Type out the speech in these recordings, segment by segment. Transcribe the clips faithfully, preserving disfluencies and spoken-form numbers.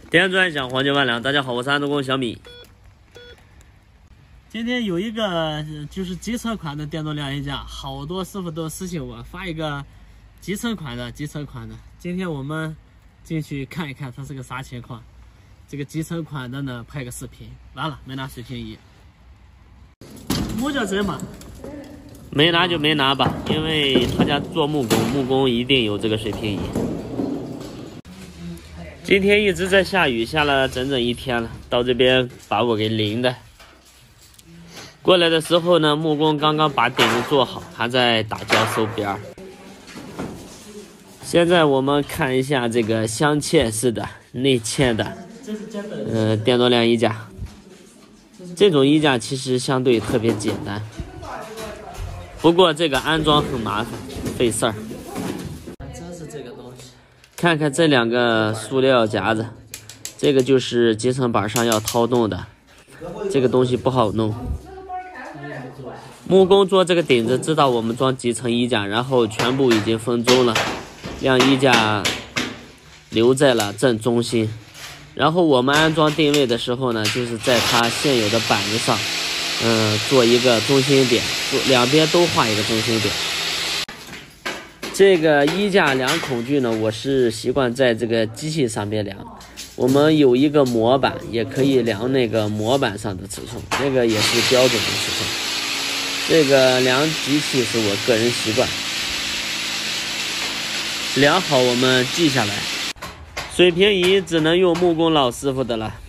电钻响，黄金万两。大家好，我是安德工小米。今天有一个就是集成款的电动晾衣架，好多师傅都私信我发一个集成款的，集成款的。今天我们进去看一看它是个啥情况。这个集成款的呢，拍个视频。完了，没拿水平仪。木叫针嘛？没拿就没拿吧，因为他家做木工，木工一定有这个水平仪。今天一直在下雨，下了整整一天了，到这边把我给淋的。过来的时候呢，木工刚刚把顶子做好，还在打胶收边儿。现在我们看一下这个镶嵌式的内嵌的，呃，电动晾衣架。这种衣架其实相对特别简单，不过这个安装很麻烦，费事儿。真是这个东西。看看这两个塑料夹子，这个就是集成板上要掏动的，这个东西不好弄。木工做这个顶子知道我们装集成衣架，然后全部已经分中了，晾衣架留在了正中心。然后我们安装定位的时候呢，就是在它现有的板子上，嗯、呃，做一个中心点，做两边都画一个中心点。这个衣架量孔距呢，我是习惯在这个机器上面量。我们有一个模板，也可以量那个模板上的尺寸，那个也是标准的尺寸。这个量机器是我个人习惯，量好我们记下来。水平仪只能用木工老师傅的了。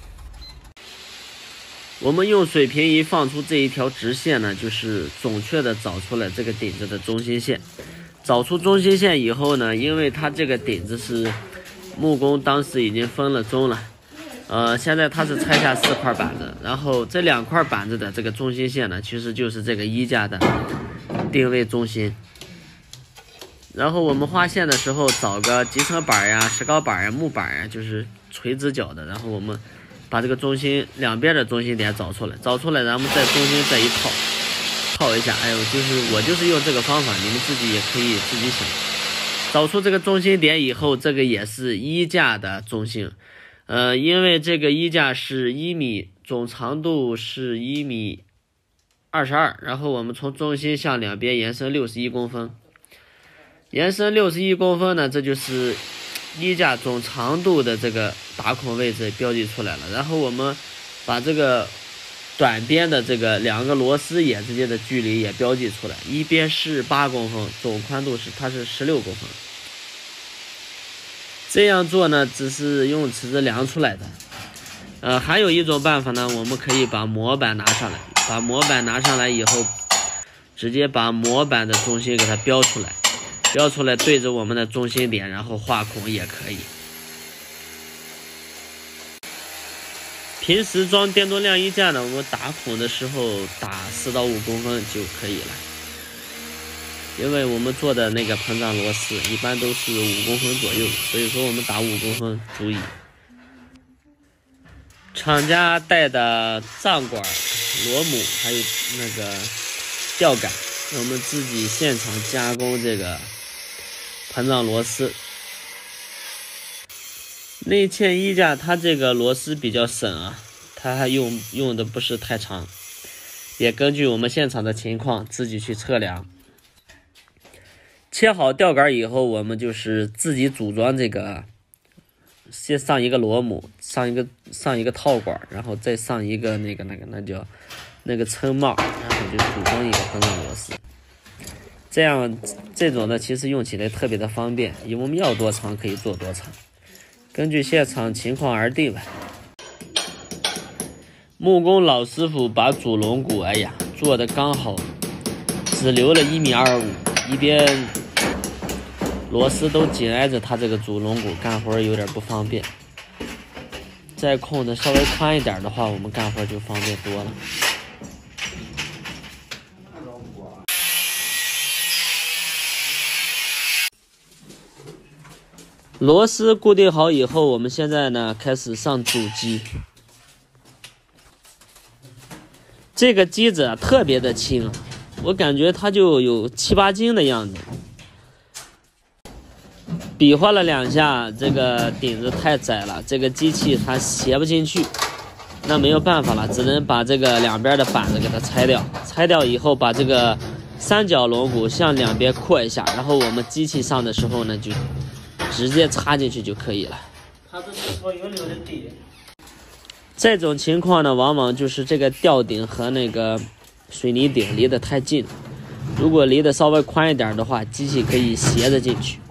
我们用水平仪放出这一条直线呢，就是准确的找出了这个顶子的中心线。找出中心线以后呢，因为它这个顶子是木工当时已经分了中了，呃，现在它是拆下四块板子，然后这两块板子的这个中心线呢，其实就是这个衣架的定位中心。然后我们画线的时候，找个集成板呀、石膏板呀、木板呀，就是垂直角的，然后我们把这个中心两边的中心点找出来，找出来，然后在中心再一套，套一下。哎呦，就是我就是用这个方法，你们自己也可以自己想。找出这个中心点以后，这个也是衣架的中心。呃，因为这个衣架是一米，总长度是一米二十二，然后我们从中心向两边延伸六十一公分。延伸六十一公分呢，这就是衣架总长度的这个打孔位置标记出来了。然后我们把这个短边的这个两个螺丝眼之间的距离也标记出来，一边是八公分，总宽度是它是十六公分。这样做呢，只是用尺子量出来的。呃，还有一种办法呢，我们可以把模板拿上来，把模板拿上来以后，直接把模板的中心给它标出来。标出来对着我们的中心点，然后画孔也可以。平时装电动晾衣架呢，我们打孔的时候打四到五公分就可以了，因为我们做的那个膨胀螺丝一般都是五公分左右，所以说我们打五公分足矣。厂家带的胀管、螺母还有那个吊杆，我们自己现场加工这个膨胀螺丝。内嵌衣架它这个螺丝比较省啊，它还用用的不是太长，也根据我们现场的情况自己去测量。切好吊杆以后，我们就是自己组装这个，先上一个螺母，上一个上一个套管，然后再上一个那个那个那叫那个撑帽，然后就组装一个膨胀螺丝。这样这种呢，其实用起来特别的方便，因为我们要多长可以做多长，根据现场情况而定吧。木工老师傅把主龙骨，哎呀，做的刚好，只留了一米二五，一边螺丝都紧挨着它这个主龙骨，干活有点不方便。再空的稍微宽一点的话，我们干活就方便多了。螺丝固定好以后，我们现在呢开始上主机。这个机子啊特别的轻，我感觉它就有七八斤的样子。 比划了两下，这个顶子太窄了，这个机器它斜不进去，那没有办法了，只能把这个两边的板子给它拆掉。拆掉以后，把这个三角龙骨向两边扩一下，然后我们机器上的时候呢，就直接插进去就可以了。它这是说有流的底。这种情况呢，往往就是这个吊顶和那个水泥顶离得太近了。如果离得稍微宽一点的话，机器可以斜着进去。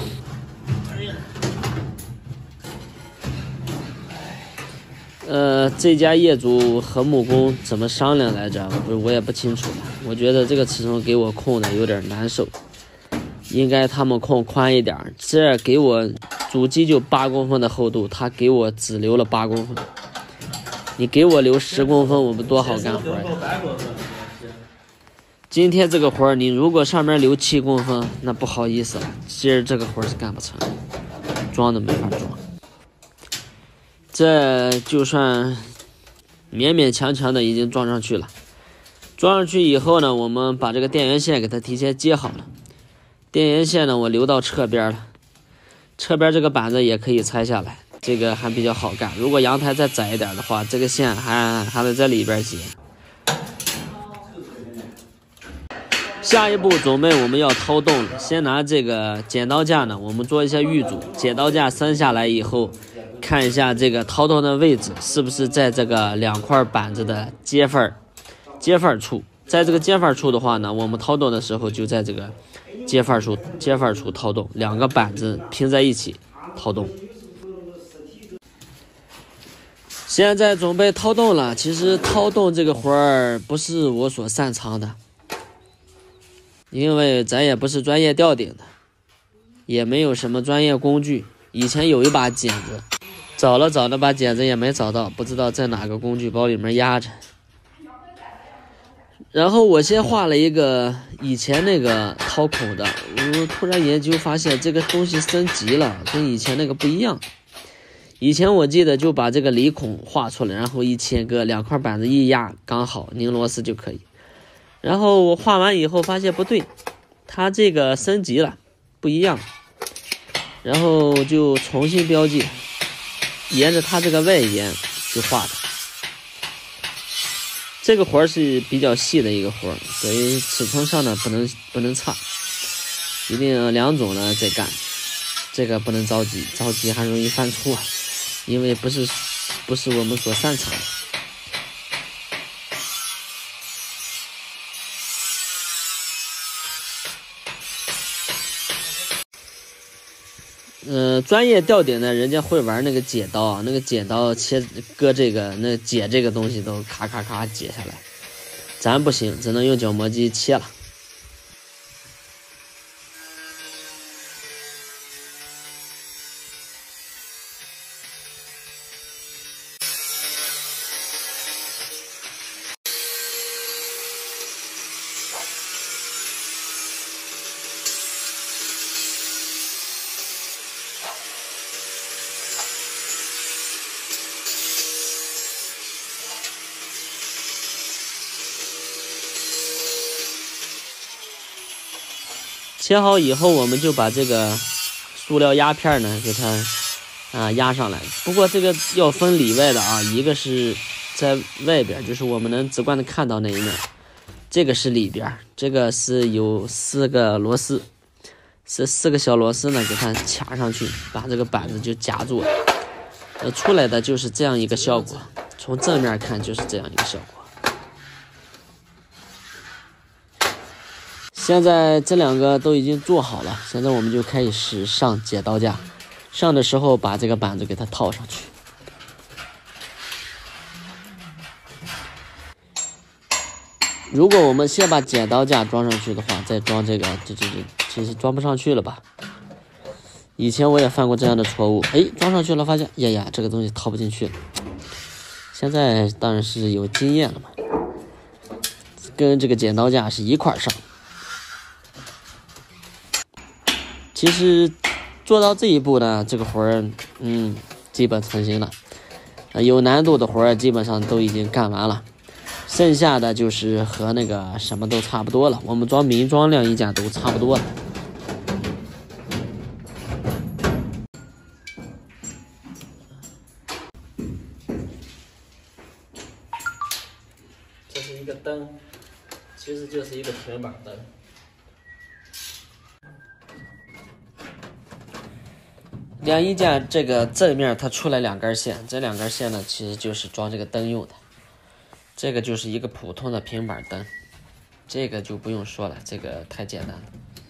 呃，这家业主和木工怎么商量来着？不，我也不清楚了。我觉得这个尺寸给我控的有点难受，应该他们控宽一点。这给我主机就八公分的厚度，他给我只留了八公分。你给我留十公分，我们多好干活呀！今天这个活儿，你如果上面留七公分，那不好意思了，今儿这个活儿是干不成，装都没法装。这就算勉勉强强的已经装上去了。装上去以后呢，我们把这个电源线给它提前接好了。电源线呢，我留到侧边了，侧边这个板子也可以拆下来。这个还比较好干，如果阳台再窄一点的话，这个线还还得在里边接。下一步准备我们要掏洞了，先拿这个剪刀架呢，我们做一下预组。剪刀架伸下来以后，看一下这个掏洞的位置是不是在这个两块板子的接缝接缝处。在这个接缝处的话呢，我们掏洞的时候就在这个接缝处接缝处掏洞，两个板子拼在一起掏洞。现在准备掏洞了，其实掏洞这个活儿不是我所擅长的，因为咱也不是专业吊顶的，也没有什么专业工具。以前有一把剪子，找了找那把剪子也没找到，不知道在哪个工具包里面压着。然后我先画了一个以前那个掏孔的，我突然研究发现这个东西升级了，跟以前那个不一样。以前我记得就把这个离孔画出来，然后一切割，两块板子一压刚好，拧螺丝就可以。然后我画完以后发现不对，它这个升级了，不一样。然后就重新标记，沿着它这个外沿就画的。这个活是比较细的一个活，所以尺寸上呢不能不能差，一定两种呢再干。这个不能着急，着急还容易犯错。因为不是不是我们所擅长的。呃，专业吊顶的人家会玩那个剪刀啊，那个剪刀切割这个那解这个东西都咔咔咔解下来，咱不行，只能用角磨机切了。切好以后，我们就把这个塑料压片呢给它啊压上来。不过这个要分里外的啊，一个是在外边，就是我们能直观的看到那一面，这个是里边，这个是有四个螺丝，是四个小螺丝呢给它卡上去，把这个板子就夹住了。呃，出来的就是这样一个效果，从正面看就是这样一个效果。现在这两个都已经做好了，现在我们就开始上剪刀架。上的时候把这个板子给它套上去。如果我们先把剪刀架装上去的话，再装这个，这这这其实装不上去了吧？以前我也犯过这样的错误，哎，装上去了，发现呀呀，这个东西套不进去了。现在当然是有经验了嘛，跟这个剪刀架是一块上。其实做到这一步呢，这个活儿，嗯，基本成型了。呃，有难度的活儿基本上都已经干完了，剩下的就是和那个什么都差不多了。我们装明装晾衣架都差不多了。 是一个灯，其实就是一个平板灯。晾衣架这个正面它出来两根线，这两根线呢其实就是装这个灯用的。这个就是一个普通的平板灯，这个就不用说了，这个太简单了。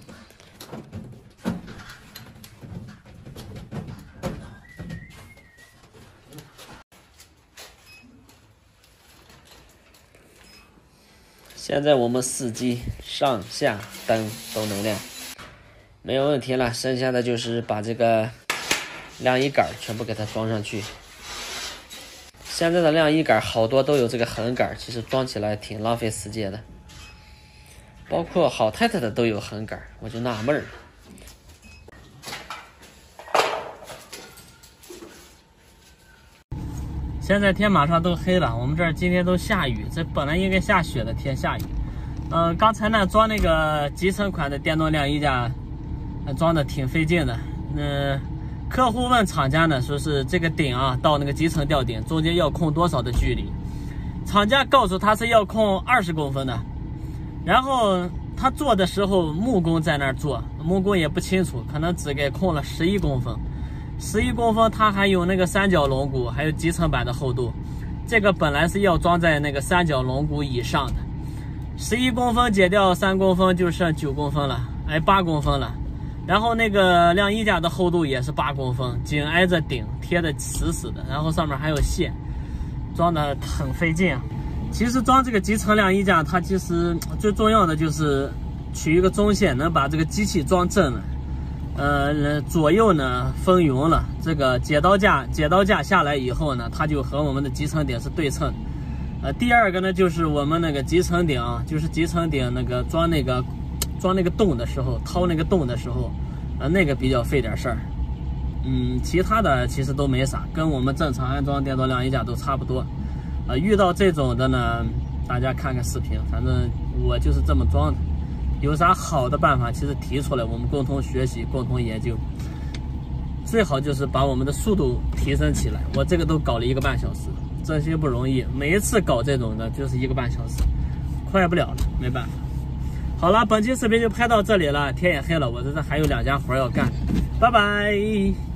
现在我们四机上下灯都能亮，没有问题了。剩下的就是把这个晾衣杆全部给它装上去。现在的晾衣杆好多都有这个横杆，其实装起来挺浪费时间的。包括好太太的都有横杆，我就纳闷儿。 现在天马上都黑了，我们这儿今天都下雨，这本来应该下雪的天下雨。呃，刚才呢装那个集成款的电动晾衣架，呃、装的挺费劲的。那、呃、客户问厂家呢，说是这个顶啊到那个集成吊顶中间要空多少的距离？厂家告诉他是要空二十公分的。然后他做的时候，木工在那儿做，木工也不清楚，可能只给空了十一公分。十一公分，它还有那个三角龙骨，还有集成板的厚度。这个本来是要装在那个三角龙骨以上的，十一公分减掉三公分就剩九公分了，哎，八公分了。然后那个晾衣架的厚度也是八公分，紧挨着顶，贴的死死的，然后上面还有线，装的很费劲啊。其实装这个集成晾衣架，它其实最重要的就是取一个中线，能把这个机器装正了。呃，左右呢分匀了，这个剪刀架剪刀架下来以后呢，它就和我们的集成顶是对称的。呃，第二个呢就是我们那个集成顶，就是集成顶那个装那个装那个洞的时候，掏那个洞的时候，呃，那个比较费点事儿。嗯，其他的其实都没啥，跟我们正常安装电动晾衣架都差不多。呃，遇到这种的呢，大家看看视频，反正我就是这么装的。有啥好的办法，其实提出来，我们共同学习，共同研究。最好就是把我们的速度提升起来。我这个都搞了一个半小时，这些不容易。每一次搞这种的，就是一个半小时，快不了了，没办法。好了，本期视频就拍到这里了，天也黑了，我这这还有两家活要干，拜拜。